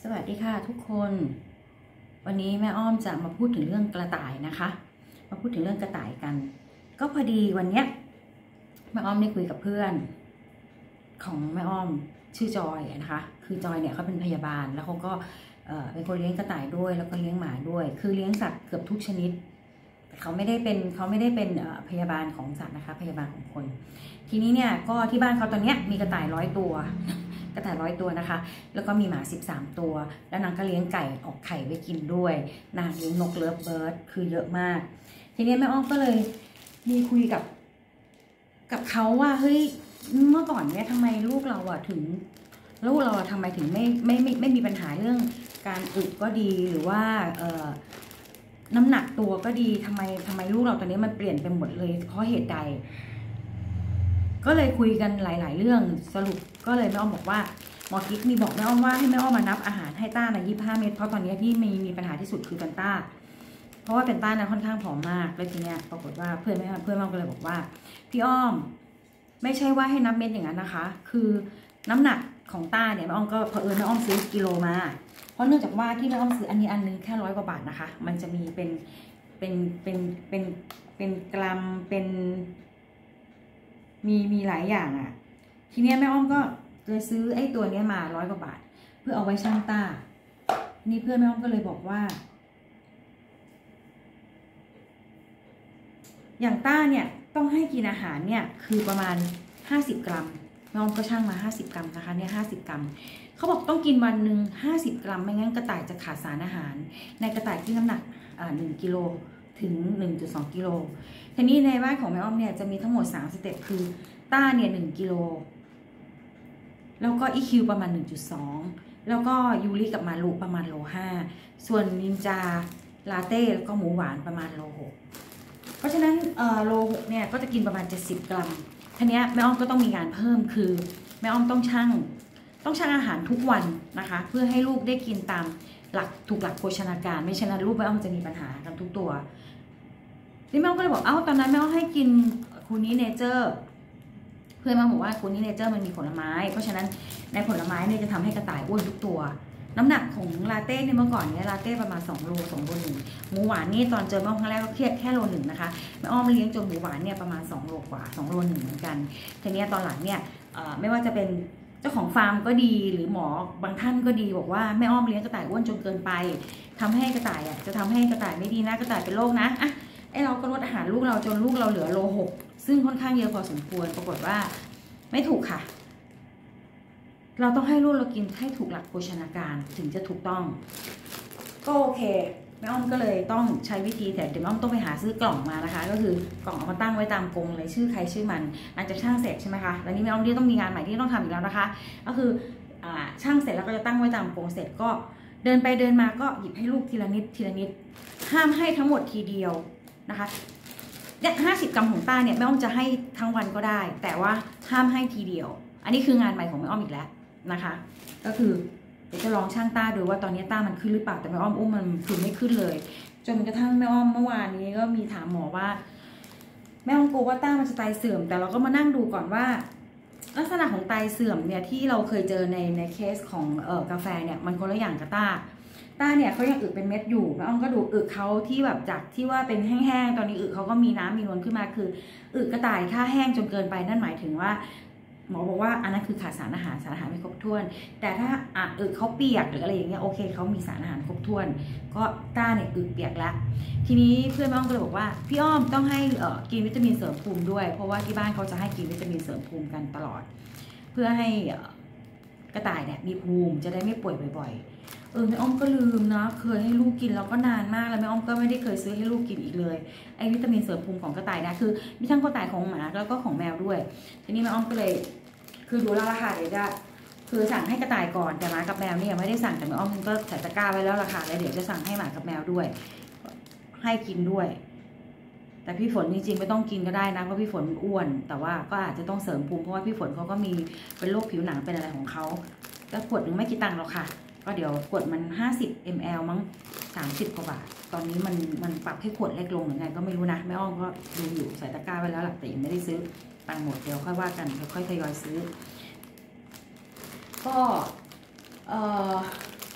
สวัสดีค่ะทุกคนวันนี้แม่อ้อมจะมาพูดถึงเรื่องกระต่ายนะคะมาพูดถึงเรื่องกระต่ายกันก็พอดีวันเนี้ยแม่อ้อมได้คุยกับเพื่อนของแม่อ้อมชื่อจอยนะคะคือจอยเนี่ยเขาเป็นพยาบาลแล้วเขาก็เป็นคนเลี้ยงกระต่ายด้วยแล้วก็เลี้ยงหมาด้วยคือเลี้ยงสัตว์เกือบทุกชนิดแต่เขาไม่ได้เป็นพยาบาลของสัตว์นะคะพยาบาลของคนทีนี้เนี่ยก็ที่บ้านเขาตอนเนี้ยมีกระต่าย100 ตัวกระต่าย100 ตัวนะคะแล้วก็มีหมา13 ตัวแล้วนางก็เลี้ยงไก่ออกไข่ไว้กินด้วยนางเลี้ยงนกเลิฟเบิร์ดคือเยอะมากทีนี้แม่อ้อมก็เลยมีคุยกับเขาว่าเฮ้ยเมื่อก่อนเนี่ยทำไมลูกเราถึงทำไมถึงไม่มีปัญหาเรื่องการอึก็ดีหรือว่าน้ำหนักตัวก็ดีทำไมลูกเราตอนนี้มันเปลี่ยนไปหมดเลยเพราะเหตุใดก็เลยคุยกันหลายๆเรื่องสรุปก็เลยแม่อ้อมบอกว่าหมอกิ๊กมีบอกแม่อ้อมว่าให้แม่อ้อมมานับอาหารให้ต้าใน25 เม็ดเพราะตอนนี้ที่มีปัญหาที่สุดคือเป็นต้าเพราะว่าเป็นต้านะค่อนข้างผอมมากแล้วทีเนี้ยปรากฏว่าเพื่อนแม่อ้อมก็เลยบอกว่าพี่อ้อมไม่ใช่ว่าให้นับเม็ดอย่างนั้นนะคะคือน้ำหนักของต้าเนี่ยแม่อ้อมก็เผอิญแม่อ้อมซื้อกิโลมาเพราะเนื่องจากว่าที่แม่อ้อมซื้ออันนี้อันนึงแค่100 กว่าบาทนะคะมันจะมีเป็นกรัมเป็นมีหลายอย่างอ่ะทีเนี้ยแม่อ้อมก็เลยซื้อไอ้ตัวเนี้ยมา100 กว่าบาทเพื่อเอาไว้ชั่งต้านี่เพื่อนแม่อ้อมก็เลยบอกว่าอย่างต้าเนี่ยต้องให้กินอาหารเนี่ยคือประมาณ50 กรัมแม่อ้อมก็ชั่งมา50 กรัมนะคะเนี่ย50 กรัมเขาบอกต้องกินวันหนึ่ง50 กรัมไม่งั้นกระต่ายจะขาดสารอาหารในกระต่ายที่น้ำหนัก1 กิโลถึง 1.2 กิโลทีนี้ในบ้านของแม่อ้อมเนี่ยจะมีทั้งหมด3 สเต็ปคือต้าเนี่ย1 กิโลแล้วก็ EQ ประมาณ 1.2 แล้วก็ยูริกับมารุประมาณ1.5 ส่วนนินจาลาเต้แล้วก็หมูหวานประมาณ1.6 เพราะฉะนั้น1.6 เนี่ยก็จะกินประมาณ70 กรัมทีนี้แม่อ้อมก็ต้องมีงานเพิ่มคือแม่อ้อมต้องชั่งอาหารทุกวันนะคะเพื่อให้ลูกได้กินตามถูกหลักโภชนาการไม่เช่นนั้นลูกแม่อ้อมจะมีปัญหากันทุกตัวที่แม่อ้อมก็เลยบอกตอนนั้นแม่อ้อมให้กินคูนี้เนเจอร์เพื่อนแม่บอกว่าคูนี้เนเจอร์มันมีผลไม้เพราะฉะนั้นในผลไม้เนี่ยจะทำให้กระต่ายอ้วนทุกตัวน้ำหนักของลาเต้เนี่ยเมื่อก่อนเนี่ยลาเต้ประมาณ2 โล1 หมูหวานนี่ตอนเจอแม่อ้อมครั้งแรกก็แค่1 โลนะคะแม่อ้อมเลี้ยงจนหมูหวานเนี่ยประมาณ2 โลกว่า2 โลเหมือนกันทีนี้ตอนหลังเนี่ยไม่ว่าจะเป็นเจ้าของฟาร์มก็ดีหรือหมอบางท่านก็ดีบอกว่าแม่อ้อมเลี้ยงกระต่ายอ้วนจนเกินไปทำให้กระต่ายจะทำให้กระต่ายไม่ดีนะกระต่ายเป็นโรคนะไอเราก็ลดอาหารลูกเราจนลูกเราเหลือ1.6 ซึ่งค่อนข้างเยอะพอสมควรปรากฏว่าไม่ถูกค่ะเราต้องให้ลูกเรากินให้ถูกหลักโภชนาการถึงจะถูกต้องก็โอเคแม่อ้อมก็เลยต้องใช้วิธีแต่เดี๋ยวแม่อ้อมต้องไปหาซื้อกล่องมานะคะก็คือกล่องเอามาตั้งไว้ตามกรงเลยชื่อใครชื่อมันหลังจากช่างเสร็จใช่ไหมคะแล้วนี้แม่อ้อมที่ต้องมีงานใหม่ที่ต้องทำอีกแล้วนะคะก็คือช่างเสร็จแล้วก็จะตั้งไว้ตามกรงเสร็จก็เดินไปเดินมาก็หยิบให้ลูกทีละนิดห้ามให้ทั้งหมดทีเดียวนะคะเนี่ย50 กรัมของต้าเนี่ยแม่อ้อมจะให้ทั้งวันก็ได้แต่ว่าห้ามให้ทีเดียวอันนี้คืองานใหม่ของแม่อ้อมอีกแล้วนะคะก็คือเดี๋ยวจะลองช่างต้าดูว่าตอนนี้ต้ามันขึ้นหรือเปล่าแต่แม่อ้อมมันคือไม่ขึ้นเลยจนกระทั่งแม่อ้อมเมื่อวานนี้ก็มีถามหมอว่าแม่อ้อมกลัวว่าต้ามันจะไตเสื่อมแต่เราก็มานั่งดูก่อนว่าลักษณะของไตเสื่อมเนี่ยที่เราเคยเจอในเคสของกาแฟเนี่ยมันคนละอย่างกับต้าเนี่ยเขายังอึเป็นเม็ดอยู่แม่อ้อมก็ดูอึเขาที่แบบจากที่ว่าเป็นแห้งๆตอนนี้อึเขาก็มีน้ำมีนวลขึ้นมาคืออึกระต่ายถ้าแห้งจนเกินไปนั่นหมายถึงว่าหมอบอกว่าอันนั้นคือขาดสารอาหารไม่ครบถ้วนแต่ถ้าอึเขาเปียกหรืออะไรอย่างเงี้ยโอเคเขามีสารอาหารครบถ้วนก็ต้าเนี่ยอึเปียกแล้วทีนี้เพื่อนแม่อ้อมก็เลยบอกว่าพี่อ้อมต้องให้กินวิตามินเสริมภูมิด้วยเพราะว่าที่บ้านเขาจะให้กินวิตามินเสริมภูมิกันตลอดเพื่อให้กระต่ายเนี่ยมีภูมิจะได้ไม่ป่วยบ่อยๆแม่อ้อมก็ลืมนะเคยให้ลูกกินแล้วก็นานมากแล้วแม่อ้อมก็ไม่ได้เคยซื้อให้ลูกกินอีกเลยไอ้วิตามินเสริมภูมิของกระต่ายนะคือมีทั้งกระต่ายของหมาแล้วก็ของแมวด้วยทีนี้แม่อ้อมก็เลยคือดูแล้วราคาเดี๋ยวจะคือสั่งให้กระต่ายก่อนแต่หมากับแมวนี่ยังไม่ได้สั่งแต่แม่อ้อมก็ใส่ตะกร้าไว้แล้วราคาแล้วเดี๋ยวจะสั่งให้หมากับแมวด้วยให้กินด้วยแต่พี่ฝนจริงๆไม่ต้องกินก็ได้นะเพราะพี่ฝนอ้วนแต่ว่าก็อาจจะต้องเสริมภูมิเพราะว่าพี่ฝนเขาก็มีเป็นโรคผิวหนังเป็นอะไรของเขาแล้วขวดหนึ่งไม่กี่ตังค์หรอกค่ะก็เดี๋ยวขวดมัน50 ml มั้ง30 กว่าบาทตอนนี้มันปรับให้ขวดเล็กลงเหมือนกันก็ไม่รู้นะแม่อ้อมก็ดูอยู่ใส่ตะกร้าไว้แล้วแหละแต่ยังไม่ได้ซื้อตังค์หมดเดี๋ยวค่อยว่ากันค่อยทยอยซื้อก็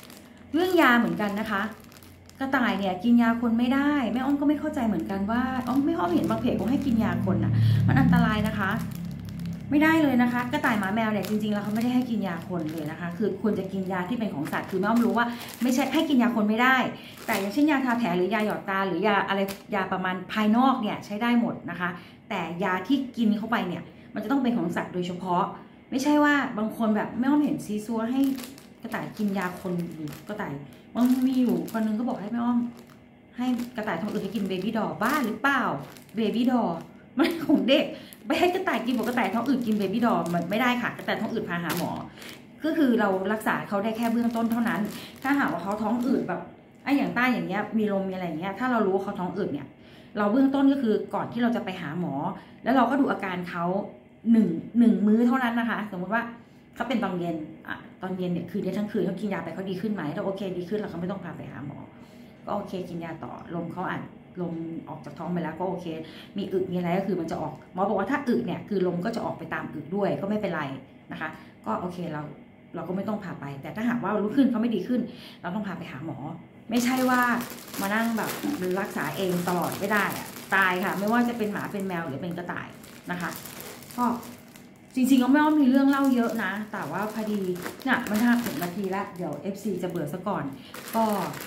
เรื่องยาเหมือนกันนะคะกระต่ายเนี่ยกินยาคนไม่ได้แม่อ้อมก็ไม่เข้าใจเหมือนกันว่าไม่อ้อมเห็นบางเพจเขาให้กินยาคนอ่ะมันอันตรายนะคะไม่ได้เลยนะคะกระต่ายหมาแมวเนี่ยจริงๆแล้วเขาไม่ได้ให้กินยาคนเลยนะคะคือควรจะกินยาที่เป็นของสัตว์คือแม่อ้อมรู้ว่าไม่ใช่ให้กินยาคนไม่ได้แต่อย่างเช่นยาทาแผลหรือยาหยอดตาหรือยาอะไรยาประมาณภายนอกเนี่ยใช้ได้หมดนะคะแต่ยาที่กินเข้าไปเนี่ยมันจะต้องเป็นของสัตว์โดยเฉพาะไม่ใช่ว่าบางคนแบบแม่อ้อมเห็นซีซัวให้กระต่ายกินยาคนหรือกระต่ายมันมีอยู่คนนึงก็บอกให้แม่อ้อมให้กระต่ายท้องอืดให้กินเบบี้ดอบ้าหรือเปล่าเบบี้ดอมันของเด็กไปให้กระต่ายกินบอกกระต่ายท้องอืดกินเบบี้ดอมันไม่ได้ค่ะกระต่ายท้องอืดพาหาหมอก็คือเรารักษาเขาได้แค่เบื้องต้นเท่านั้นถ้าหากว่าเขาท้องอืดแบบอย่างใต้อย่างเงี้ยมีลมมีอะไรอย่างเงี้ยถ้าเรารู้ว่าเขาท้องอืดเนี่ยเราเบื้องต้นก็คือก่อนที่เราจะไปหาหมอแล้วเราก็ดูอาการเขาหนึ่งมื้อเท่านั้นนะคะสมมติว่าเขาเป็นตอนเย็นตอนเย็นเนี่ยคืนนี้ทั้งคืนเขากินยาไปเขาดีขึ้นไหมถ้าโอเคดีขึ้นเราก็ไม่ต้องพาไปหาหมอก็โอเคกินยาต่อลมเขาลมออกจากท้องไปแล้วก็โอเคมีอึมีอะไรก็คือมันจะออกหมอบอกว่าถ้าอึเนี่ยคือลมก็จะออกไปตามอึด้วยก็ไม่เป็นไรนะคะก็โอเคเราก็ไม่ต้องพาไปแต่ถ้าหากว่ารู้ขึ้นเขาไม่ดีขึ้นเราต้องพาไปหาหมอไม่ใช่ว่ามานั่งแบบรักษาเองตลอดไม่ได้อะตายค่ะไม่ว่าจะเป็นหมาเป็นแมวหรือเป็นกระต่ายนะคะก็จริงๆก็ไม่อ้อมมีเรื่องเล่าเยอะนะแต่ว่าพอดีเนี่ยมัน50 นาทีละเดี๋ยว FC จะเบื่อซะก่อนก็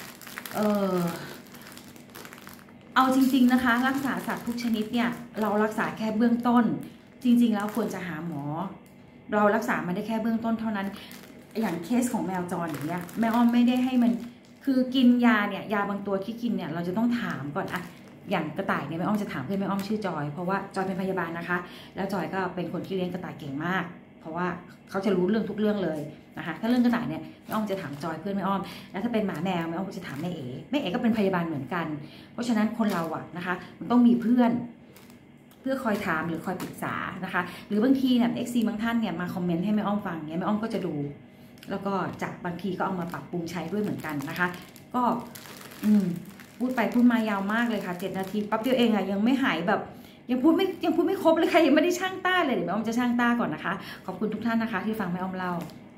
เอาจริงๆนะคะรักษาสัตว์ทุกชนิดเนี่ยเรารักษาแค่เบื้องต้นจริงๆแล้วควรจะหาหมอเรารักษามันได้แค่เบื้องต้นเท่านั้นอย่างเคสของแมวจรอย่างเงี้ยแม่อ้อมไม่ได้ให้มันคือกินยาเนี่ยยาบางตัวที่กินเนี่ยเราจะต้องถามก่อนอะอย่างกระต่ายเนี่ยแม่อ้อมจะถามเพื่อนแม่อ้อมชื่อจอยเพราะว่าจอยเป็นพยาบาลนะคะแล้วจอยก็เป็นคนที่เลี้ยงกระต่ายเก่งมากเพราะว่าเขาจะรู้เรื่องทุกเรื่องเลยนะคะถ้าเรื่องกระต่ายเนี่ยแม่อ้อมจะถามจอยเพื่อนแม่อ้อมแล้วถ้าเป็นหมาแมวแม่อ้อมก็จะถามแม่เอ๋ก็เป็นพยาบาลเหมือนกันเพราะฉะนั้นคนเราอะนะคะมันต้องมีเพื่อนเพื่อคอยถามหรือคอยปรึกษานะคะหรือบางทีเนี่ยเอ็กซีบางท่านเนี่ยมาคอมเมนต์ให้แม่อ้อมฟังเนี่ยแม่อ้อมก็จะดูแล้วก็จากบางทีก็เอามาปรับปรุงใช้ด้วยเหมือนกันนะคะก็พูดไปพูดมายาวมากเลยค่ะ7 นาทีปั๊บเดียวเองอะยังไม่หายแบบยังพูดไม่ครบเลยค่ะยังไม่ได้ช่างต้าเลยเดี๋ยวแม่อ้อมจะช่างต้าก่อนนะคะขอบคุณทุกท่านนะคะที่ฟังแม่อ้อมเล่า